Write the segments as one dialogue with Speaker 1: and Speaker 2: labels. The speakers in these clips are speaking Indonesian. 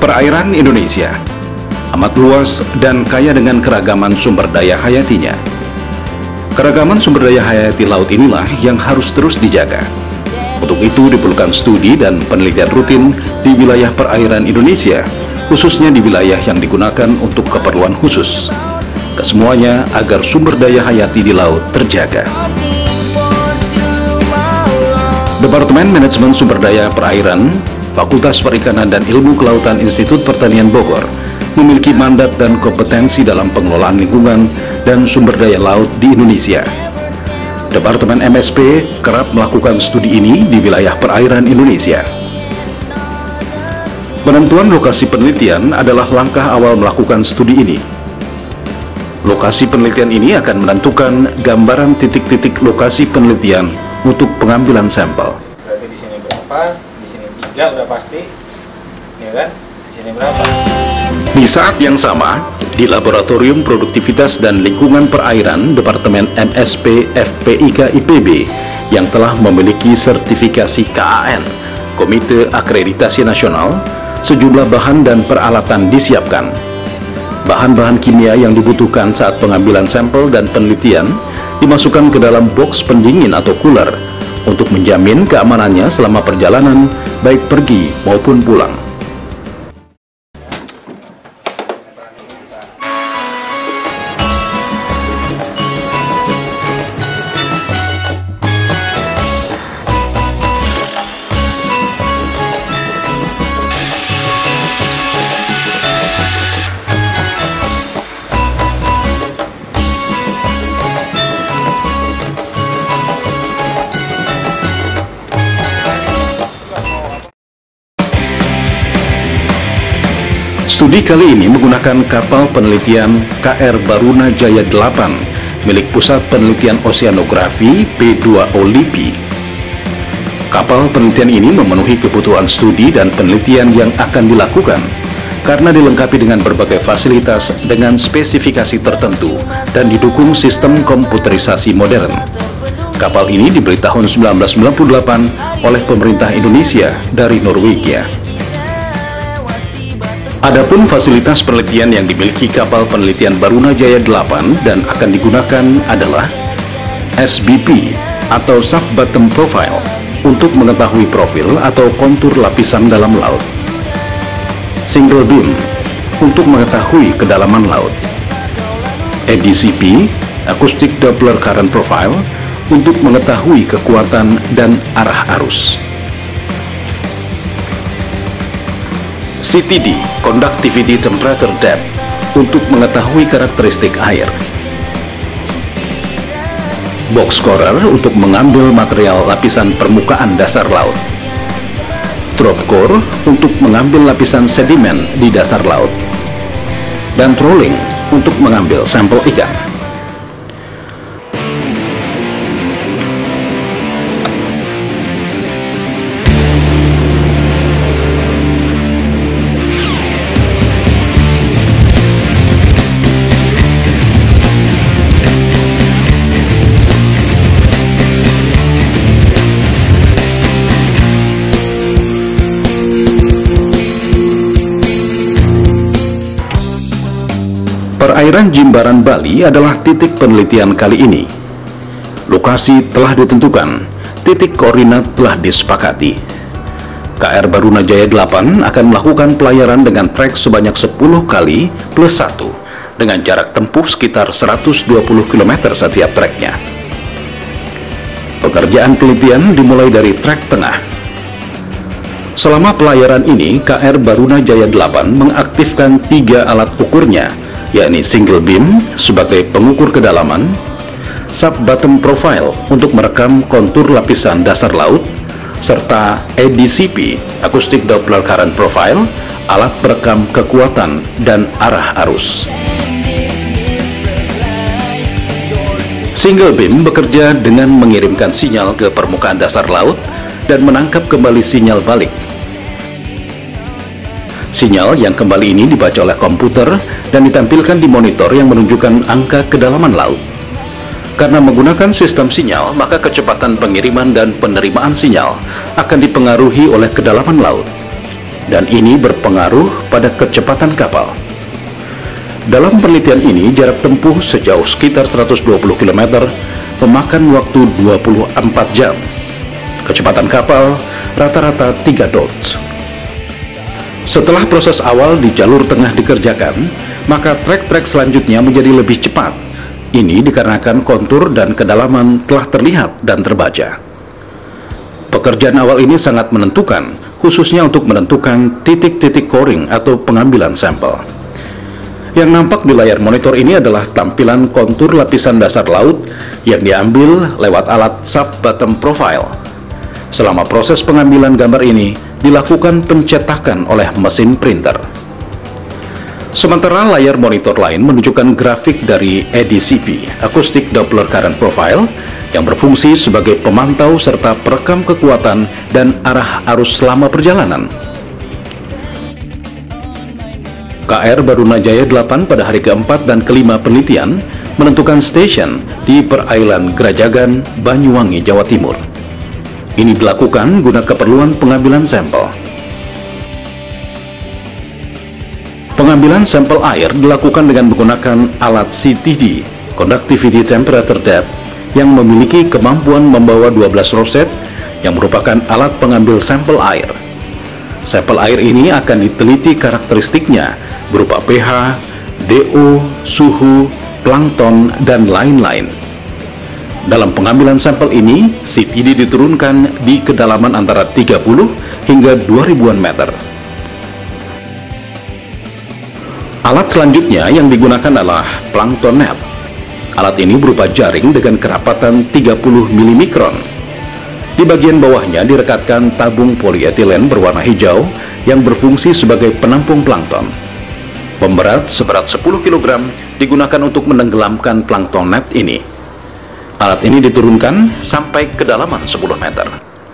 Speaker 1: Perairan Indonesia amat luas dan kaya dengan keragaman sumber daya hayatinya. Keragaman sumber daya hayati laut inilah yang harus terus dijaga. Untuk itu diperlukan studi dan penelitian rutin di wilayah perairan Indonesia, khususnya di wilayah yang digunakan untuk keperluan khusus. Kesemuanya agar sumber daya hayati di laut terjaga. Departemen Manajemen Sumber Daya Perairan, Fakultas Perikanan dan Ilmu Kelautan Institut Pertanian Bogor memiliki mandat dan kompetensi dalam pengelolaan lingkungan dan sumber daya laut di Indonesia. Departemen MSP kerap melakukan studi ini di wilayah perairan Indonesia. Penentuan lokasi penelitian adalah langkah awal melakukan studi ini. Lokasi penelitian ini akan menentukan gambaran titik-titik lokasi penelitian untuk pengambilan sampel.
Speaker 2: Berarti di sini berapa? Di sini 3 udah pasti, ya kan? Di sini berapa?
Speaker 1: Di saat yang sama, di Laboratorium Produktivitas dan Lingkungan Perairan Departemen MSP FPIK IPB yang telah memiliki sertifikasi KAN, Komite Akreditasi Nasional, sejumlah bahan dan peralatan disiapkan. Bahan-bahan kimia yang dibutuhkan saat pengambilan sampel dan penelitian dimasukkan ke dalam box pendingin atau cooler untuk menjamin keamanannya selama perjalanan, baik pergi maupun pulang. Studi kali ini menggunakan kapal penelitian KR Baruna Jaya 8 milik Pusat Penelitian Oseanografi P2O LIPI. Kapal penelitian ini memenuhi kebutuhan studi dan penelitian yang akan dilakukan karena dilengkapi dengan berbagai fasilitas dengan spesifikasi tertentu dan didukung sistem komputerisasi modern. Kapal ini dibeli tahun 1998 oleh pemerintah Indonesia dari Norwegia. Adapun fasilitas penelitian yang dimiliki kapal penelitian Baruna Jaya 8 dan akan digunakan adalah SBP atau Sub-Bottom Profile untuk mengetahui profil atau kontur lapisan dalam laut, Single Beam untuk mengetahui kedalaman laut, ADCP Acoustic Doppler Current Profile untuk mengetahui kekuatan dan arah arus, CTD, Conductivity Temperature Depth, untuk mengetahui karakteristik air, Box Scorer untuk mengambil material lapisan permukaan dasar laut, Drop Core untuk mengambil lapisan sedimen di dasar laut, dan Trolling untuk mengambil sampel ikan. Perairan Jimbaran, Bali adalah titik penelitian kali ini. Lokasi telah ditentukan, titik koordinat telah disepakati. KR Baruna Jaya 8 akan melakukan pelayaran dengan trek sebanyak 10 kali plus 1 dengan jarak tempuh sekitar 120 km setiap treknya. Pekerjaan penelitian dimulai dari trek tengah. Selama pelayaran ini, KR Baruna Jaya 8 mengaktifkan 3 alat ukurnya, yakni Single Beam sebagai pengukur kedalaman, Sub-Bottom Profile untuk merekam kontur lapisan dasar laut, serta ADCP Acoustic Doppler Current Profile, alat perekam kekuatan dan arah arus. Single Beam bekerja dengan mengirimkan sinyal ke permukaan dasar laut dan menangkap kembali sinyal balik. Sinyal yang kembali ini dibaca oleh komputer dan ditampilkan di monitor yang menunjukkan angka kedalaman laut. Karena menggunakan sistem sinyal, maka kecepatan pengiriman dan penerimaan sinyal akan dipengaruhi oleh kedalaman laut. dan ini berpengaruh pada kecepatan kapal. Dalam penelitian ini, jarak tempuh sejauh sekitar 120 km memakan waktu 24 jam. Kecepatan kapal rata-rata 3 knots. Setelah proses awal di jalur tengah dikerjakan, maka trek-trek selanjutnya menjadi lebih cepat. Ini dikarenakan kontur dan kedalaman telah terlihat dan terbaca. Pekerjaan awal ini sangat menentukan, khususnya untuk menentukan titik-titik coring atau pengambilan sampel. Yang nampak di layar monitor ini adalah tampilan kontur lapisan dasar laut yang diambil lewat alat sub-bottom profile. Selama proses pengambilan gambar ini dilakukan pencetakan oleh mesin printer. Sementara layar monitor lain menunjukkan grafik dari ADCP, Acoustic Doppler Current Profile, yang berfungsi sebagai pemantau serta perekam kekuatan dan arah arus selama perjalanan. KR Barunajaya 8 pada hari keempat dan kelima penelitian menentukan stesen di perairan Grajagan, Banyuwangi, Jawa Timur. Ini dilakukan guna keperluan pengambilan sampel. Pengambilan sampel air dilakukan dengan menggunakan alat CTD, Conductivity Temperature Depth, yang memiliki kemampuan membawa 12 roset yang merupakan alat pengambil sampel air. Sampel air ini akan diteliti karakteristiknya berupa pH, DO, suhu, plankton, dan lain-lain. Dalam pengambilan sampel ini, CTD diturunkan di kedalaman antara 30 hingga 2000-an meter. Alat selanjutnya yang digunakan adalah plankton net. Alat ini berupa jaring dengan kerapatan 30 mm. Di bagian bawahnya direkatkan tabung polietilen berwarna hijau yang berfungsi sebagai penampung plankton. Pemberat seberat 10 kg digunakan untuk menenggelamkan plankton net ini. Alat ini diturunkan sampai kedalaman 10 meter.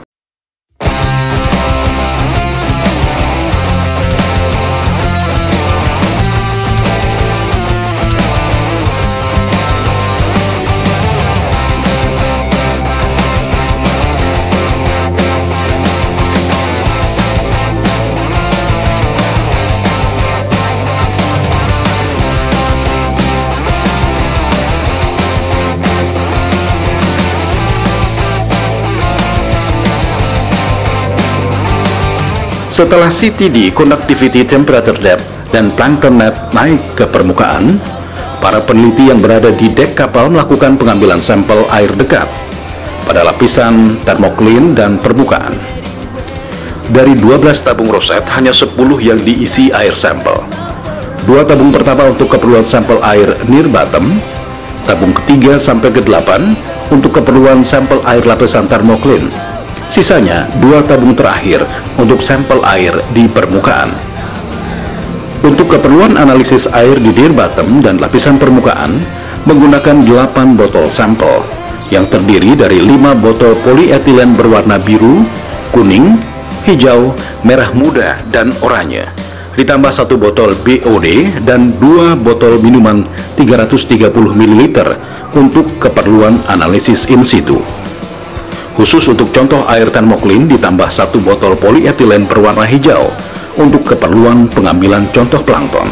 Speaker 1: Setelah CTD, Conductivity Temperature Depth, dan plankton net naik ke permukaan, para peneliti yang berada di dek kapal melakukan pengambilan sampel air dekat pada lapisan termoklin dan permukaan. Dari 12 tabung roset, hanya 10 yang diisi air sampel. 2 tabung pertama untuk keperluan sampel air near bottom, tabung ketiga sampai ke-8 untuk keperluan sampel air lapisan termoklin. Sisanya 2 tabung terakhir untuk sampel air di permukaan. Untuk keperluan analisis air di near bottom dan lapisan permukaan menggunakan 8 botol sampel yang terdiri dari 5 botol polietilen berwarna biru, kuning, hijau, merah muda, dan oranye, ditambah 1 botol BOD dan 2 botol minuman 330 ml untuk keperluan analisis in situ. Khusus untuk contoh air termoklin ditambah 1 botol polietilen berwarna hijau untuk keperluan pengambilan contoh plankton.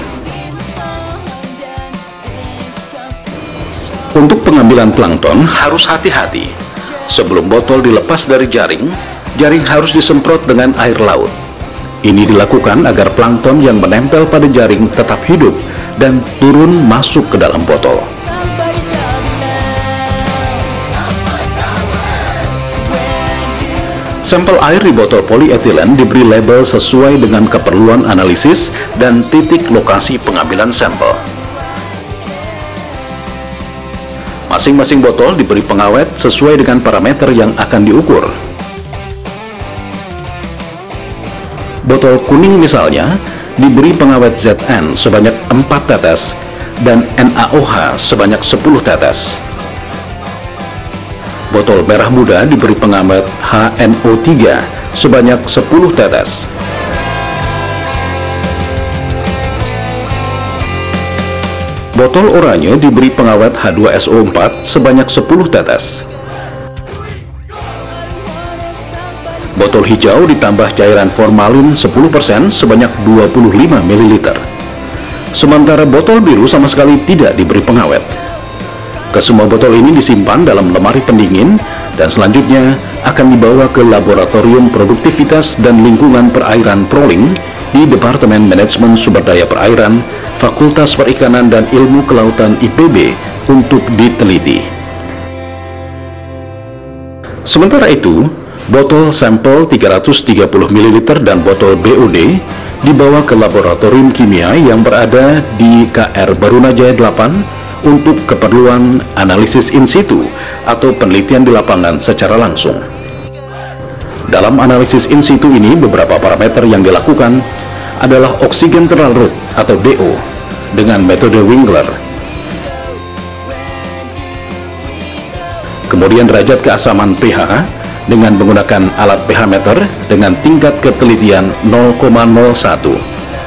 Speaker 1: Untuk pengambilan plankton harus hati-hati. Sebelum botol dilepas dari jaring, jaring harus disemprot dengan air laut. Ini dilakukan agar plankton yang menempel pada jaring tetap hidup dan turun masuk ke dalam botol. Sampel air di botol polietilen diberi label sesuai dengan keperluan analisis dan titik lokasi pengambilan sampel. Masing-masing botol diberi pengawet sesuai dengan parameter yang akan diukur. Botol kuning misalnya diberi pengawet ZN sebanyak 4 tetes dan NaOH sebanyak 10 tetes. Botol merah muda diberi pengawet HNO3 sebanyak 10 tetes. Botol oranye diberi pengawet H2SO4 sebanyak 10 tetes. Botol hijau ditambah cairan formalin 10% sebanyak 25 ml. Sementara botol biru sama sekali tidak diberi pengawet. Kesemua botol ini disimpan dalam lemari pendingin dan selanjutnya akan dibawa ke Laboratorium Produktivitas dan Lingkungan Perairan Proling di Departemen Manajemen Sumber Daya Perairan, Fakultas Perikanan dan Ilmu Kelautan IPB untuk diteliti. Sementara itu, botol sampel 330 ml dan botol BOD dibawa ke laboratorium kimia yang berada di KR Barunajaya 8 untuk keperluan analisis in situ atau penelitian di lapangan secara langsung. Dalam analisis in situ ini, beberapa parameter yang dilakukan adalah oksigen terlarut atau DO dengan metode Wingler, kemudian derajat keasaman pH dengan menggunakan alat pH meter dengan tingkat ketelitian 0,01.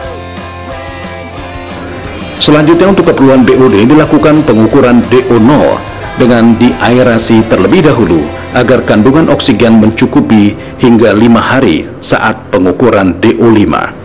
Speaker 1: Selanjutnya untuk keperluan BOD dilakukan pengukuran DO0 dengan diaerasi terlebih dahulu agar kandungan oksigen mencukupi hingga 5 hari saat pengukuran DO5.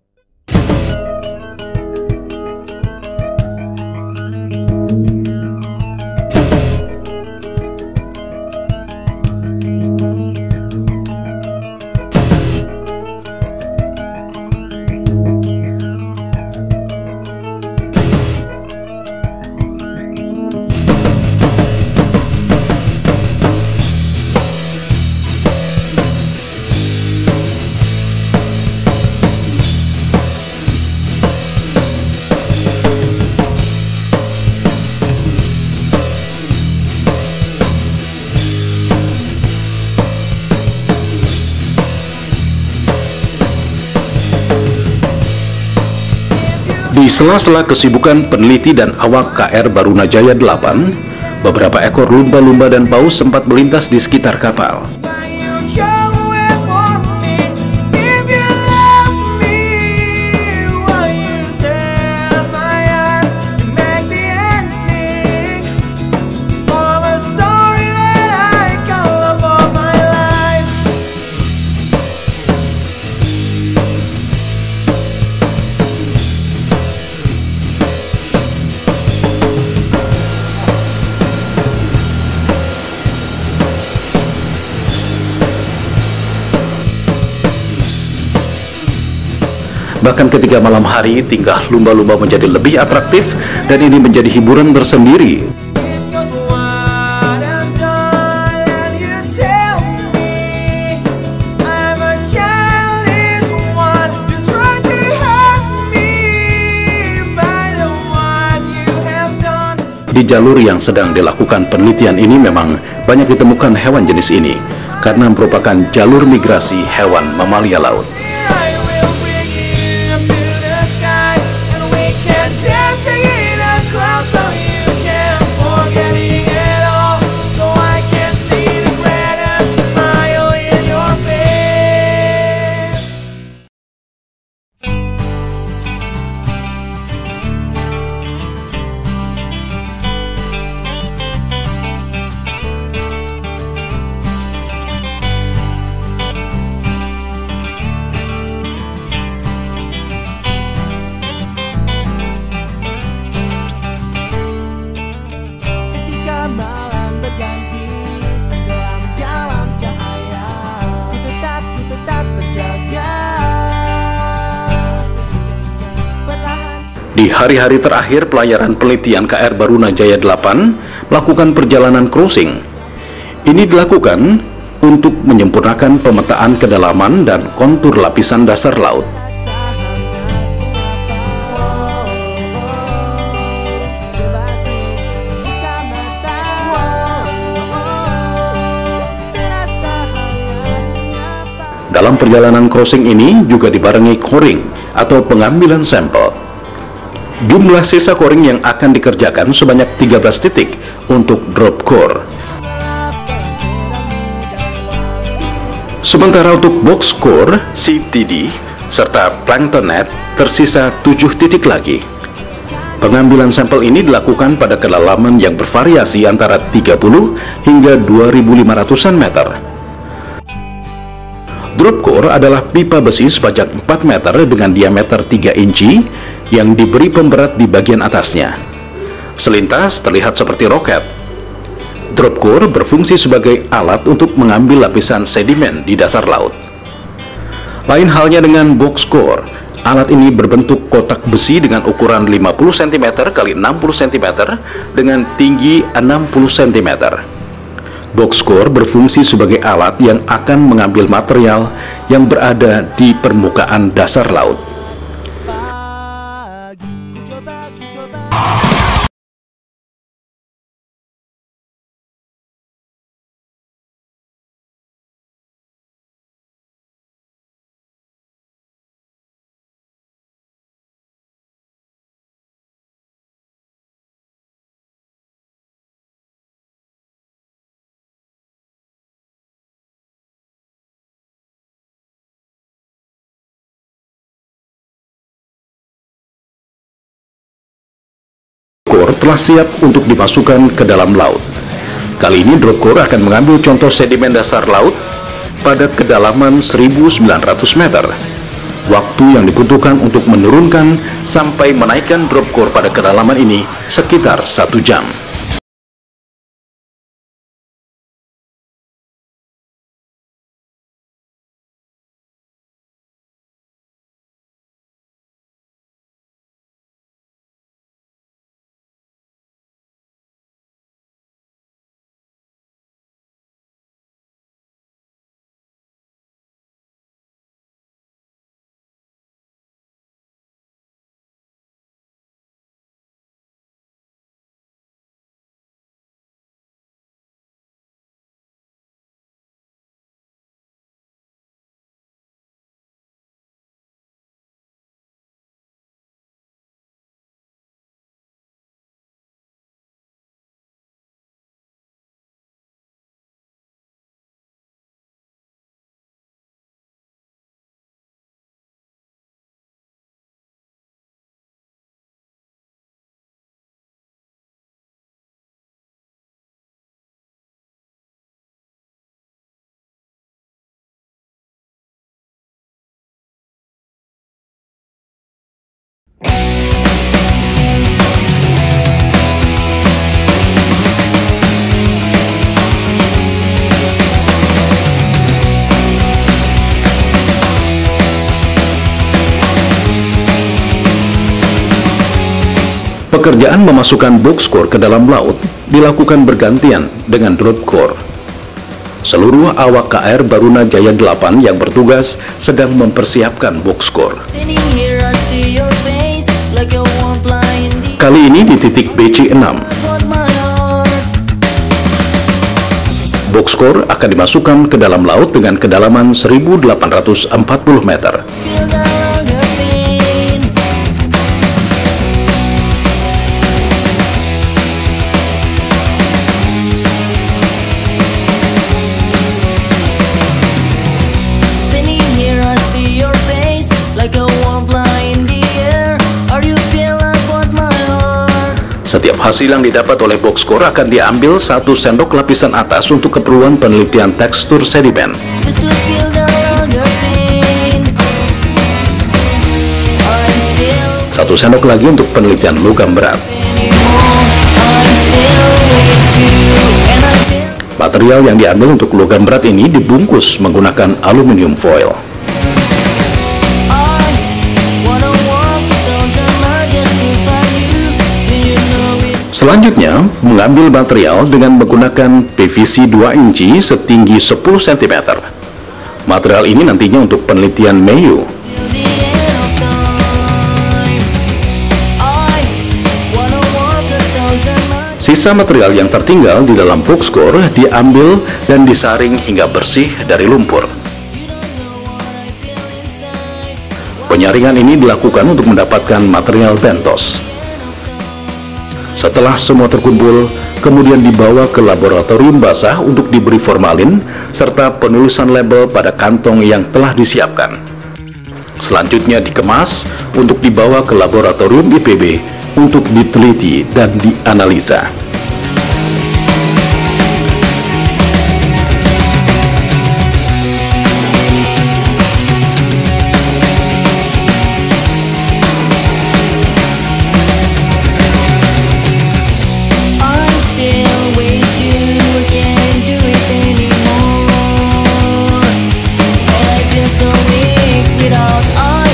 Speaker 1: Di sela-sela kesibukan peneliti dan awak KR Barunajaya 8, beberapa ekor lumba-lumba dan paus sempat melintas di sekitar kapal. Bahkan ketika malam hari, tingkah lumba-lumba menjadi lebih atraktif dan ini menjadi hiburan tersendiri. Di jalur yang sedang dilakukan penelitian ini memang banyak ditemukan hewan jenis ini karena merupakan jalur migrasi hewan mamalia laut. Di hari-hari terakhir pelayaran penelitian KR Barunajaya 8 melakukan perjalanan cruising. Ini dilakukan untuk menyempurnakan pemetaan kedalaman dan kontur lapisan dasar laut. Dalam perjalanan cruising ini juga dibarengi coring atau pengambilan sampel. Jumlah sisa coring yang akan dikerjakan sebanyak 13 titik untuk drop core. Sementara untuk box core, CTD, serta plankton net tersisa 7 titik lagi. Pengambilan sampel ini dilakukan pada kedalaman yang bervariasi antara 30 hingga 2.500-an meter. Drop core adalah pipa besi sepanjang 4 meter dengan diameter 3 inci yang diberi pemberat di bagian atasnya. Selintas terlihat seperti roket. Drop core berfungsi sebagai alat untuk mengambil lapisan sedimen di dasar laut. Lain halnya dengan box core. Alat ini berbentuk kotak besi dengan ukuran 50 cm x 60 cm dengan tinggi 60 cm. Box core berfungsi sebagai alat yang akan mengambil material yang berada di permukaan dasar laut. Core telah siap untuk dimasukkan ke dalam laut. Kali ini drop core akan mengambil contoh sedimen dasar laut pada kedalaman 1900 meter. Waktu yang dibutuhkan untuk menurunkan sampai menaikkan drop core pada kedalaman ini sekitar 1 jam. Pekerjaan memasukkan box core ke dalam laut dilakukan bergantian dengan drop core. Seluruh awak KR Baruna Jaya 8 yang bertugas sedang mempersiapkan box core. Kali ini di titik BC6. Box core akan dimasukkan ke dalam laut dengan kedalaman 1840 meter. Setiap hasil yang didapat oleh box core akan diambil 1 sendok lapisan atas untuk keperluan penelitian tekstur sedimen. 1 sendok lagi untuk penelitian logam berat. Material yang diambil untuk logam berat ini dibungkus menggunakan aluminium foil. Selanjutnya, mengambil material dengan menggunakan PVC 2 inci setinggi 10 cm. Material ini nantinya untuk penelitian Mayo. Sisa material yang tertinggal di dalam box core diambil dan disaring hingga bersih dari lumpur. Penyaringan ini dilakukan untuk mendapatkan material bentos. Setelah semua terkumpul, kemudian dibawa ke laboratorium basah untuk diberi formalin serta penulisan label pada kantong yang telah disiapkan. Selanjutnya dikemas untuk dibawa ke laboratorium IPB untuk diteliti dan dianalisa.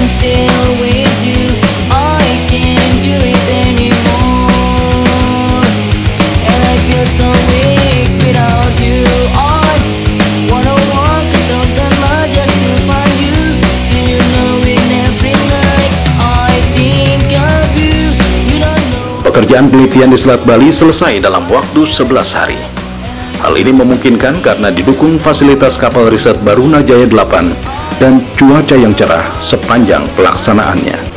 Speaker 3: I'm still with you. I can't do it anymore, and I feel so weak without you. I wanna walk 1,000 miles just to find you, and you know it every night I think of you. You don't know.
Speaker 1: Pekerjaan penelitian di Selat Bali selesai dalam waktu 11 hari. Hal ini memungkinkan karena didukung fasilitas kapal riset Barunajaya 8 dan cuaca yang cerah sepanjang pelaksanaannya.